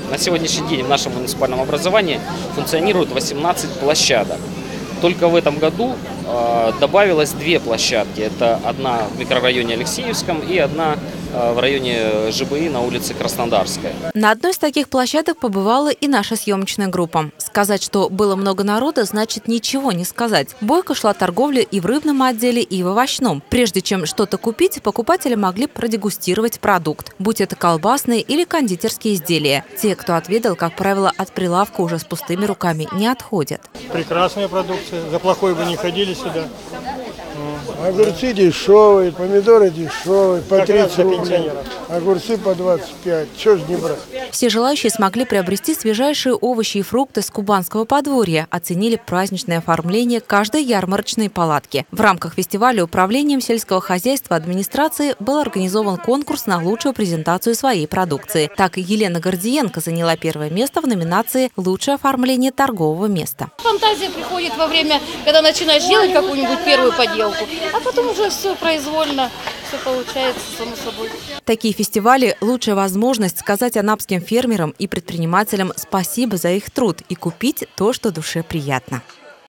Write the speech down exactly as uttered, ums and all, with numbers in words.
На сегодняшний день в нашем муниципальном образовании функционирует восемнадцать площадок. Только в этом году э, добавилось две площадки. Это одна в микрорайоне Алексеевском и одна э, в районе ЖБИ на улице Краснодарская. На одной из таких площадок побывала и наша съемочная группа. Сказать, что было много народа, значит ничего не сказать. Бойко шла торговля и в рыбном отделе, и в овощном. Прежде чем что-то купить, покупатели могли продегустировать продукт, будь это колбасные или кондитерские изделия. Те, кто отведал, как правило, от прилавка уже с пустыми руками не отходят. Прекрасная продукция. За плохой бы не ходили сюда. Огурцы дешевые, помидоры дешевые, по тридцать рублей. Пенсионеров. Огурцы по двадцать пять. Чего ж не брать? Все желающие смогли приобрести свежайшие овощи и фрукты с кубанского подворья, оценили праздничное оформление каждой ярмарочной палатки. В рамках фестиваля Управлением сельского хозяйства администрации был организован конкурс на лучшую презентацию своей продукции. Так Елена Гордиенко заняла первое место в номинации «Лучшее оформление торгового места». Фантазия приходит во время, когда начинаешь делать какую-нибудь первую поделку, а потом уже все произвольно, все получается само собой. Такие фестивали – лучшая возможность сказать анапским фермерам и предпринимателям спасибо за их труд и купить то, что душе приятно.